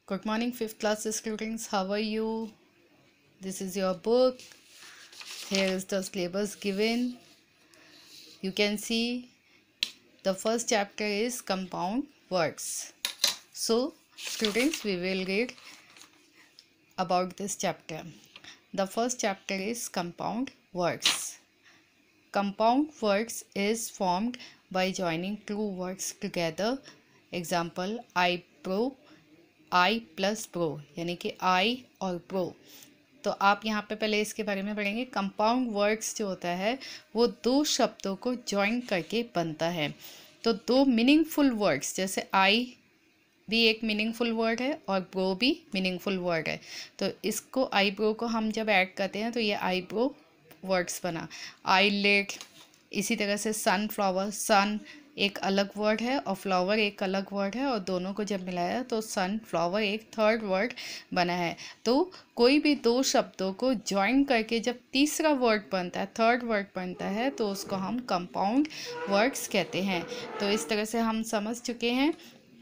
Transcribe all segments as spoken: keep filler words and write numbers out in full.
Good morning, fifth class students. How are you? This is your book. Here is the syllabus given. You can see the first chapter is compound words. So, students, we will read about this chapter. The first chapter is compound words. Compound words is formed by joining two words together. Example, I pro, I plus pro, यानी कि आई और pro. तो आप यहाँ पे पहले इसके बारे में पढ़ेंगे. कंपाउंड वर्ड्स जो होता है वो दो शब्दों को जॉइन करके बनता है. तो दो मीनिंगफुल वर्ड्स, जैसे आई भी एक मीनिंगफुल वर्ड है और प्रो भी मीनिंगफुल वर्ड है. तो इसको आई प्रो को हम जब ऐड करते हैं तो ये आई प्रो वर्ड्स बना. आई लेट, इसी तरह से सनफ्लावर, सन एक अलग वर्ड है और फ्लावर एक अलग वर्ड है, और दोनों को जब मिलाया तो सनफ्लावर एक थर्ड वर्ड बना है. तो कोई भी दो शब्दों को जॉइन करके जब तीसरा वर्ड बनता है, थर्ड वर्ड बनता है, तो उसको हम कंपाउंड वर्ड्स कहते हैं. तो इस तरह से हम समझ चुके हैं.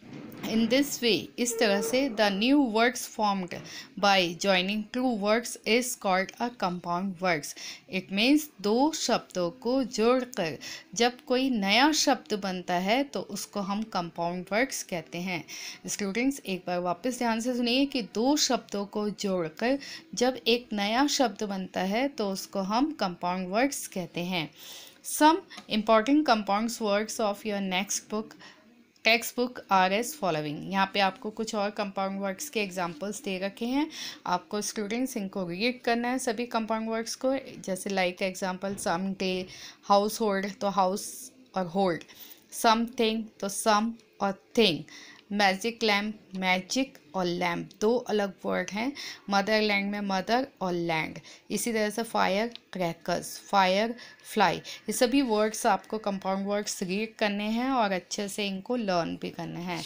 In this way, इस तरह से the new words formed by joining two words is called a compound words. It means दो शब्दों को जोड़कर जब कोई नया शब्द बनता है तो उसको हम compound words कहते हैं. स्टूडेंट्स, एक बार वापस ध्यान से सुनिए कि दो शब्दों को जोड़कर जब एक नया शब्द बनता है तो उसको हम compound words कहते हैं. Some important compound words of your next book text book are as following. यहाँ पे आपको कुछ और कंपाउंड वर्ड्स के एग्जांपल्स दे रखे हैं. आपको स्टूडेंट्स इनको रीड करना है सभी कंपाउंड वर्ड्स को. जैसे like example some day, house hold तो हाउस और होल्ड, समथिंग तो सम और थिंग, मैजिक लैम्प, मैजिक और लैम्प दो अलग वर्ड हैं. मदरलैंड में मदर और लैंड. इसी तरह से फायर क्रैकर्स, फायर फ्लाई. ये सभी वर्ड्स आपको कंपाउंड वर्ड्स रीड करने हैं और अच्छे से इनको लर्न भी करना है.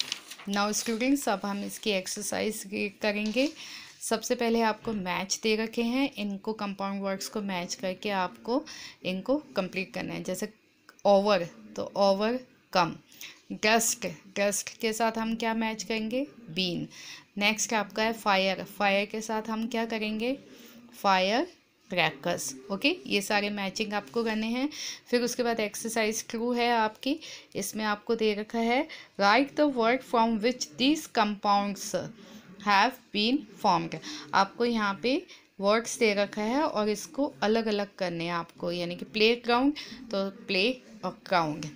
नाउ स्टूडेंट्स, अब हम इसकी एक्सरसाइज रीड करेंगे. सबसे पहले आपको मैच दे रखे हैं. इनको कंपाउंड वर्ड्स को मैच करके आपको इनको कंप्लीट करना है. जैसे ओवर तो ओवर कम. डस्ट, डस्ट के साथ हम क्या मैच करेंगे? बीन. नेक्स्ट आपका है फायर, फायर के साथ हम क्या करेंगे? Fire crackers. ओके, ये सारे मैचिंग आपको करने हैं. फिर उसके बाद एक्सरसाइज टू है आपकी. इसमें आपको दे रखा है write the word from which these compounds have been formed. आपको यहाँ पे वर्ड्स दे रखा है और इसको अलग अलग करने हैं आपको, यानी कि प्ले ग्राउंड तो प्ले और ग्राउंड.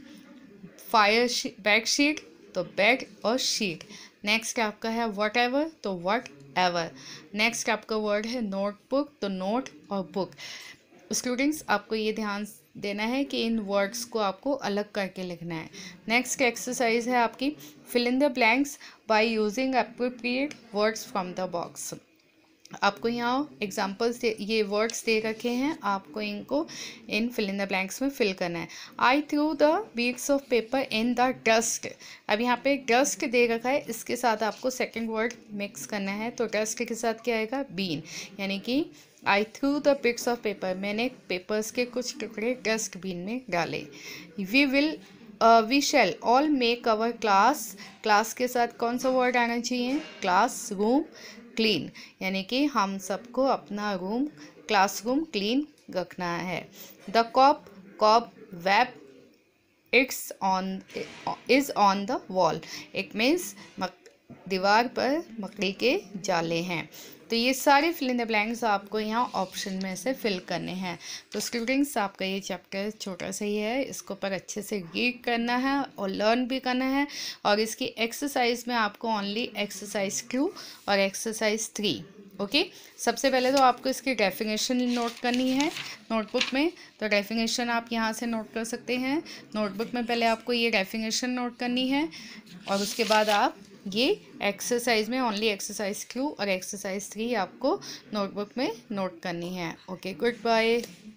फायर बेड शीट तो बेड और शीट. नेक्स्ट आपका है वट एवर तो वट एवर. नेक्स्ट आपका वर्ड है नोटबुक तो नोट और बुक. स्टूडेंट्स, आपको ये ध्यान देना है कि इन वर्ड्स को आपको अलग करके लिखना है. नेक्स्ट एक्सरसाइज है आपकी fill in the blanks by using appropriate words from the box. आपको यहाँ एग्जाम्पल्स ये वर्ड्स दे रखे हैं, आपको इनको इन फिल इन द ब्लैंक्स में फिल करना है. I threw the bits of paper in the dust. अब यहाँ पे डस्ट दे रखा है, इसके साथ आपको सेकंड वर्ड मिक्स करना है. तो डस्ट के साथ क्या आएगा? बीन. यानी कि I threw the bits of paper, मैंने पेपर्स के कुछ टुकड़े डस्टबिन में डाले. We will we shall all make our class. Class के साथ कौन सा वर्ड आना चाहिए? Classroom clean. यानी कि हम सबको अपना रूम, क्लासरूम क्लीन रखना है. The cop, cobweb it's on is on the wall. It means दीवार पर मकड़ी के जाले हैं. तो ये सारे फिल इन द ब्लैंक्स आपको यहाँ ऑप्शन में से फिल करने हैं. तो स्टूडेंट्स, आपका ये चैप्टर छोटा सा ही है, इसको पर अच्छे से रीड करना है और लर्न भी करना है. और इसकी एक्सरसाइज में आपको ओनली एक्सरसाइज टू और एक्सरसाइज थ्री. ओके, सबसे पहले तो आपको इसकी डेफिनेशन नोट करनी है नोटबुक में. तो डेफिनेशन आप यहाँ से नोट कर सकते हैं. नोटबुक में पहले आपको ये डेफिनेशन नोट करनी है और उसके बाद आप ये एक्सरसाइज में ओनली एक्सरसाइज टू और एक्सरसाइज थ्री आपको नोटबुक में नोट करनी है. Okay, good bye.